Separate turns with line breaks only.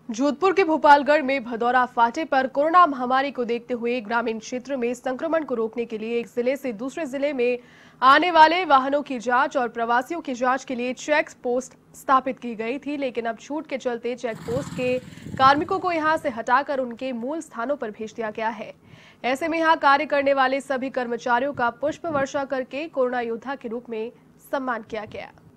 जोधपुर के भोपालगढ़ में भदौरा फाटे पर कोरोना महामारी को देखते हुए ग्रामीण क्षेत्र में संक्रमण को रोकने के लिए एक जिले से दूसरे जिले में आने वाले वाहनों की जांच और प्रवासियों की जांच के लिए चेक पोस्ट स्थापित की गई थी। लेकिन अब छूट के चलते चेक पोस्ट के कार्मिकों को यहां से हटाकर उनके मूल स्थानों पर भेज दिया गया है। ऐसे में यहां कार्य करने वाले सभी कर्मचारियों का पुष्प वर्षा करके कोरोना योद्धा के रूप में सम्मान किया गया।